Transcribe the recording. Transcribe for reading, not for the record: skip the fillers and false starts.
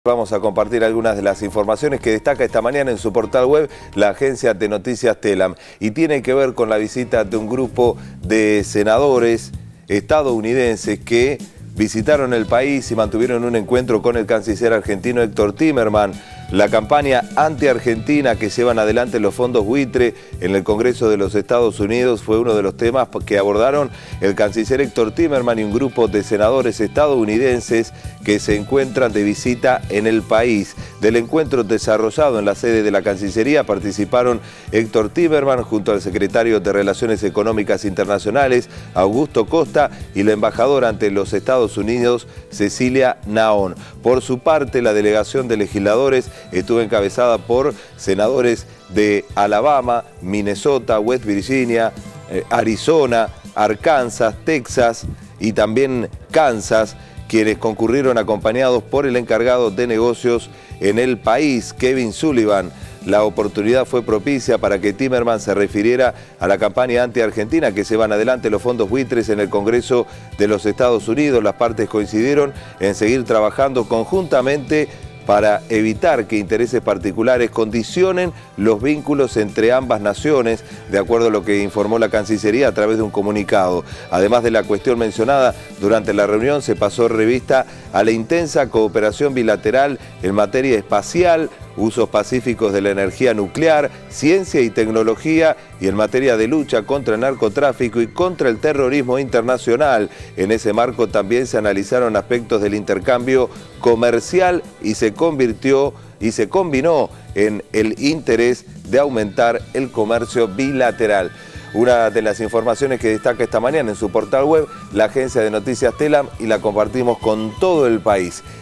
Vamos a compartir algunas de las informaciones que destaca esta mañana en su portal web la agencia de noticias Telam. Y tiene que ver con la visita de un grupo de senadores estadounidenses que visitaron el país y mantuvieron un encuentro con el canciller argentino Héctor Timerman. La campaña anti-argentina que llevan adelante los fondos buitre en el Congreso de los Estados Unidos fue uno de los temas que abordaron el canciller Héctor Timerman y un grupo de senadores estadounidenses que se encuentran de visita en el país. Del encuentro desarrollado en la sede de la Cancillería participaron Héctor Timerman junto al secretario de Relaciones Económicas Internacionales, Augusto Costa, y la embajadora ante los Estados Unidos, Cecilia Naón. Por su parte, la delegación de legisladores estuvo encabezada por senadores de Alabama, Minnesota, West Virginia, Arizona, Arkansas, Texas y también Kansas, quienes concurrieron acompañados por el encargado de negocios en el país, Kevin Sullivan. La oportunidad fue propicia para que Timerman se refiriera a la campaña anti-argentina que llevan adelante los fondos buitres en el Congreso de los Estados Unidos. Las partes coincidieron en seguir trabajando conjuntamente para evitar que intereses particulares condicionen los vínculos entre ambas naciones, de acuerdo a lo que informó la Cancillería a través de un comunicado. Además de la cuestión mencionada, durante la reunión se pasó revista a la intensa cooperación bilateral en materia espacial, usos pacíficos de la energía nuclear, ciencia y tecnología y en materia de lucha contra el narcotráfico y contra el terrorismo internacional. En ese marco también se analizaron aspectos del intercambio comercial y se combinó en el interés de aumentar el comercio bilateral. Una de las informaciones que destaca esta mañana en su portal web la agencia de noticias Telam y la compartimos con todo el país.